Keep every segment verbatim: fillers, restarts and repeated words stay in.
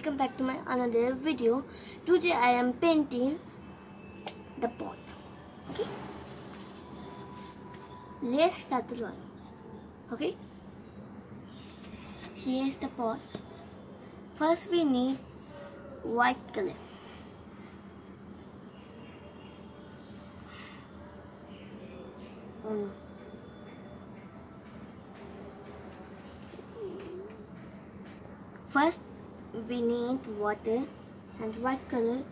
welcome back to my another video. Today I am painting the pot. Okay, let's start the drawing. Okay, here is the pot. First we need white color. Oh no. First we need water and white color.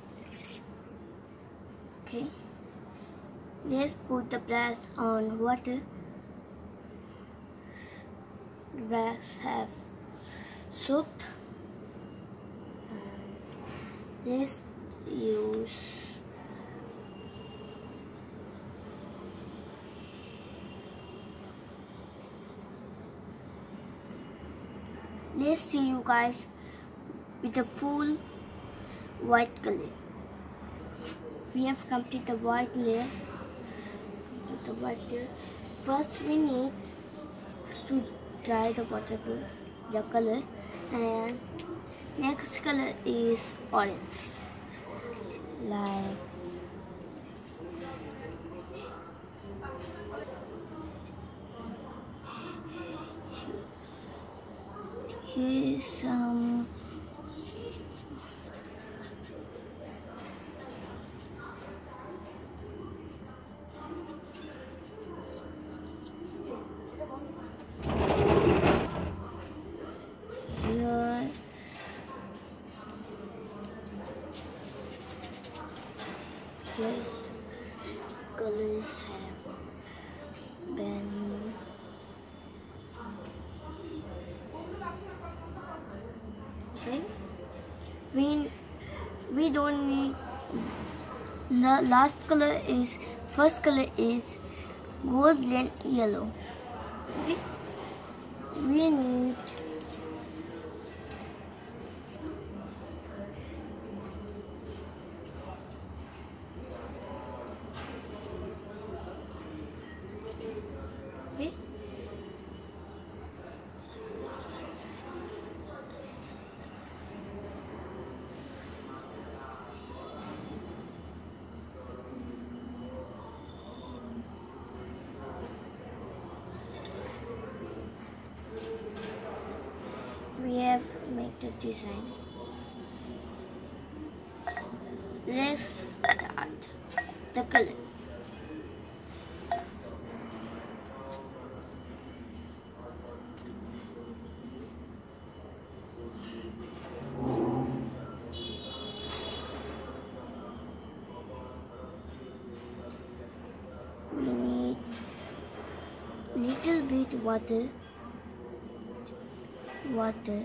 Okay, let's put the brush on water. The brush have soaked, and let's use let's see you guys with a full white color. We have completed the white layer. Complete the white layer. First we need to dry the watercolor the color, and next color is orange. Like here is some here this color have been okay. We we don't need the last color is first color is golden yellow. Okay, we need okay. We have made the design. Let's start the color. We need little bit water. Water.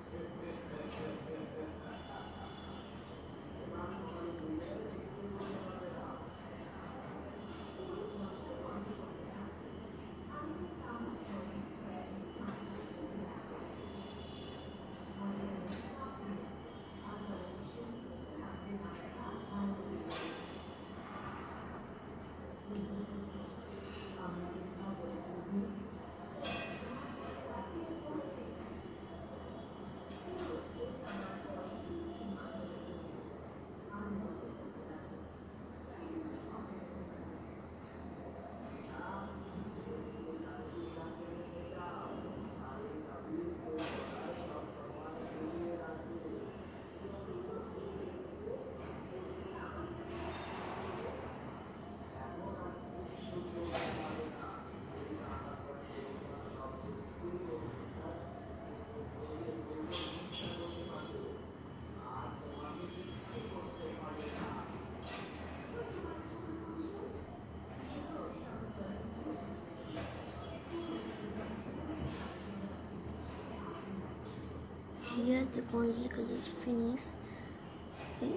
Here the golden color is finished. Okay.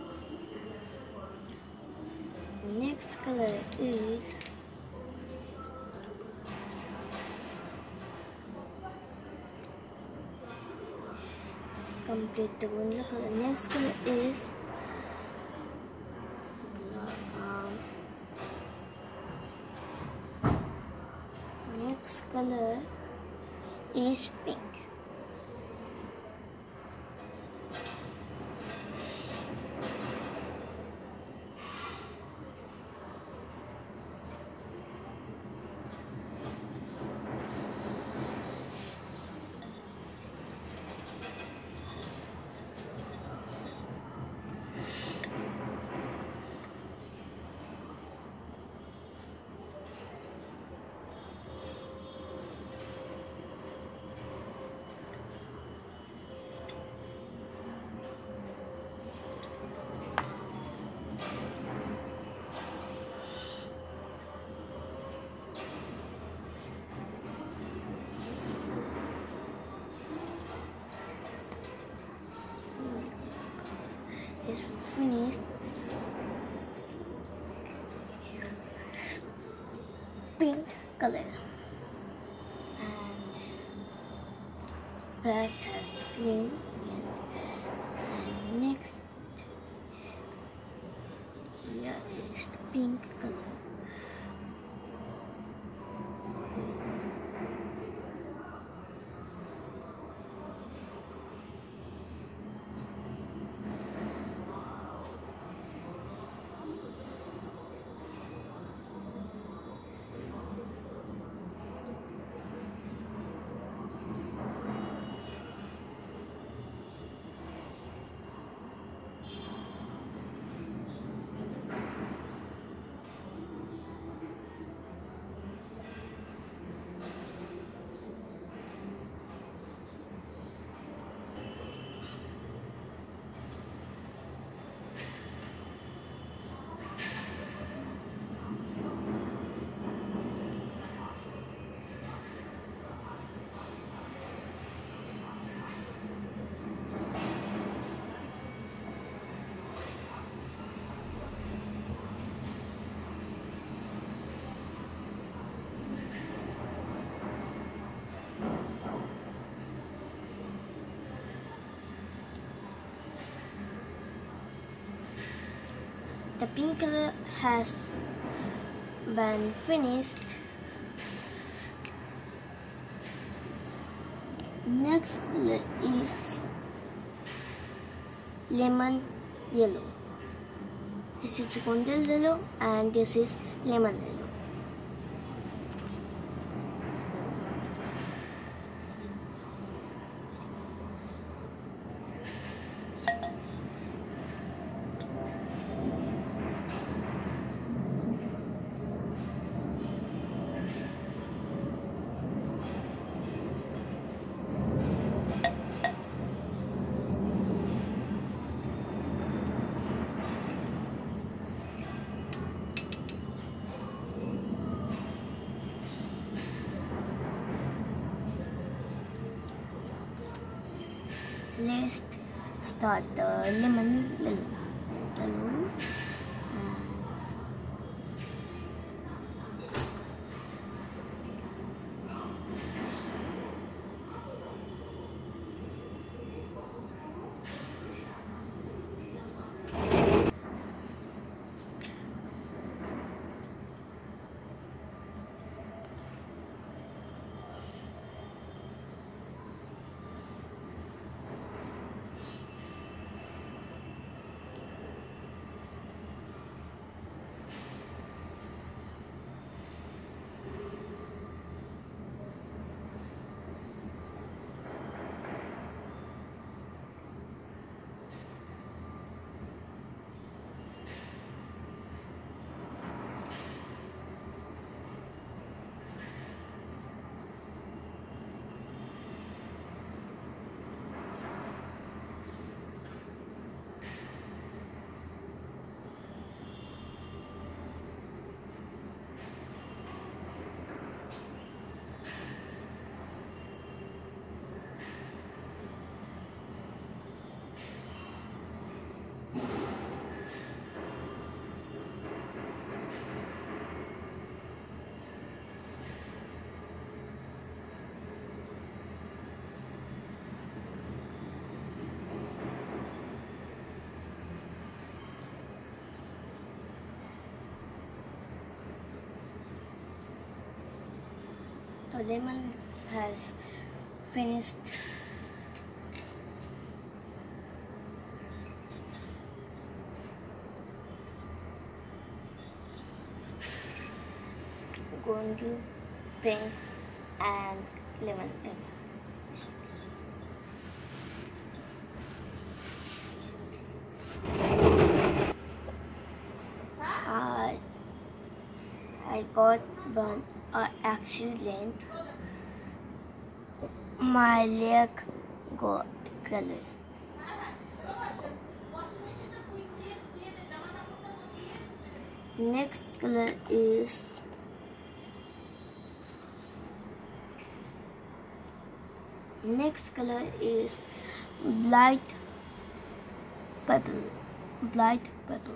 Next color is complete the golden color. Next color is um, next color is pink. finished. Pink color and brush has green again. And next here is the pink color. The pink color has been finished. Next color is lemon yellow. This is gondel yellow and this is lemon yellow. Let's start the lemon yellow. The lemon has finished. Going to pink and lemon. I I got burnt uh, accident. My leg got color. Next color is next color is light purple. light purple.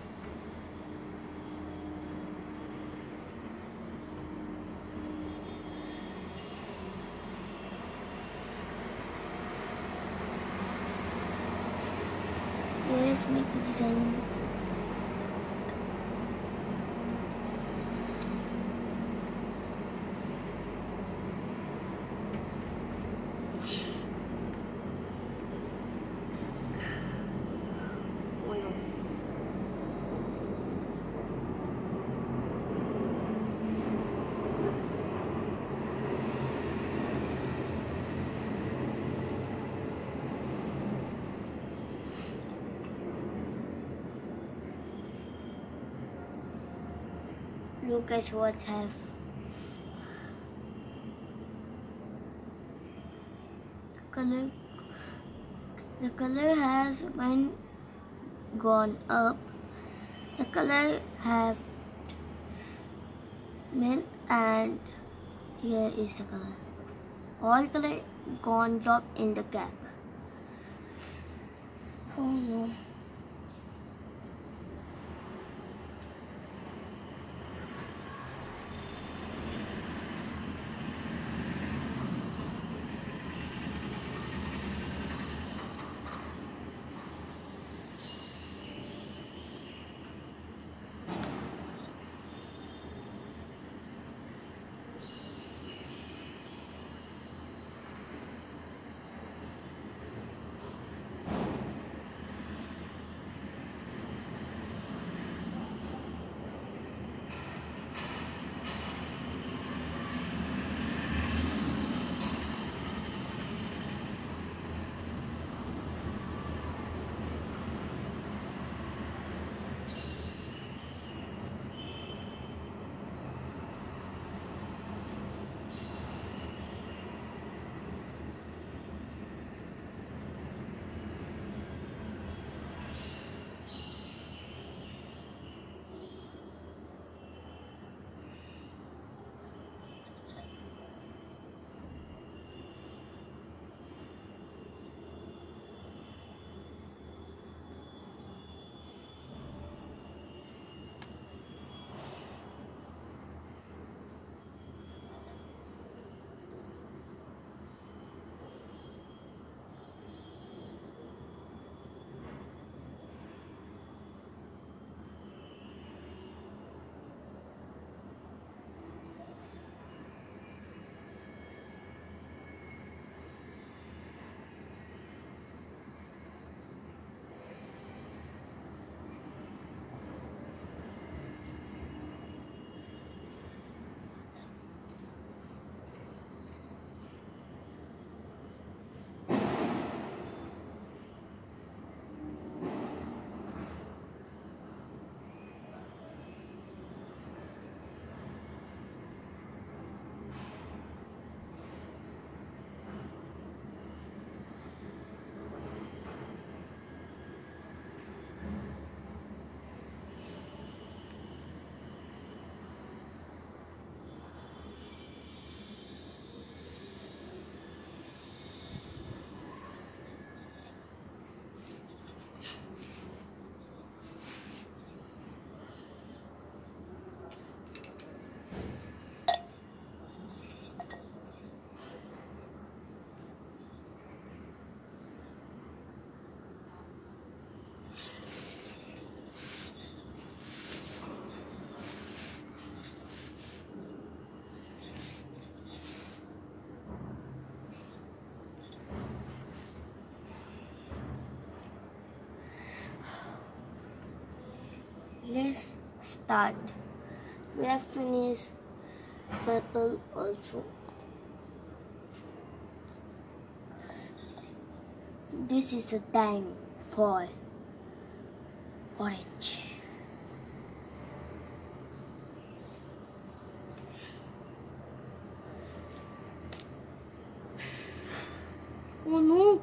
Let's make the design. Look at what I have. The color, the color has when gone up. The color have milk, and here is the color. All color gone drop in the cap. Oh no. Let's start. We have finished purple also. This is the time for orange. Oh no!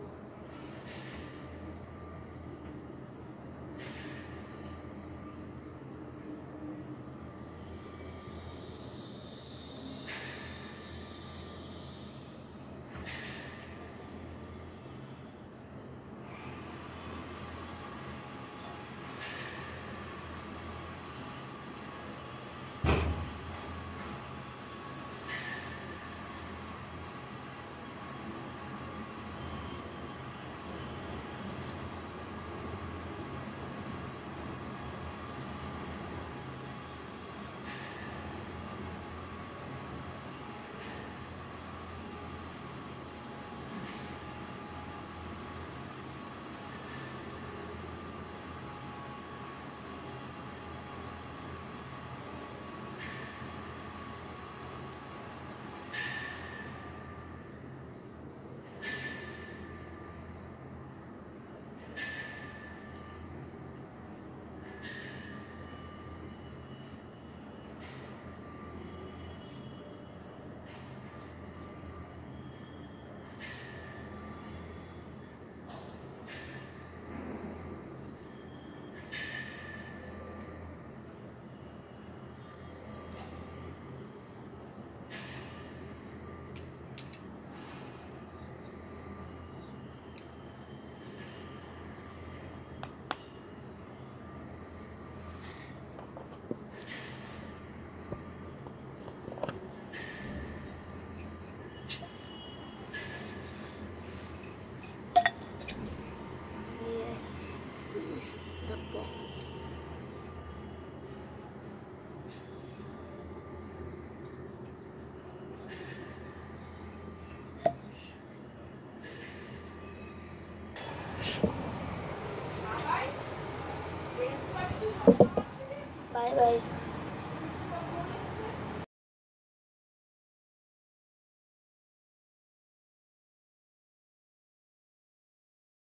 Bye bye.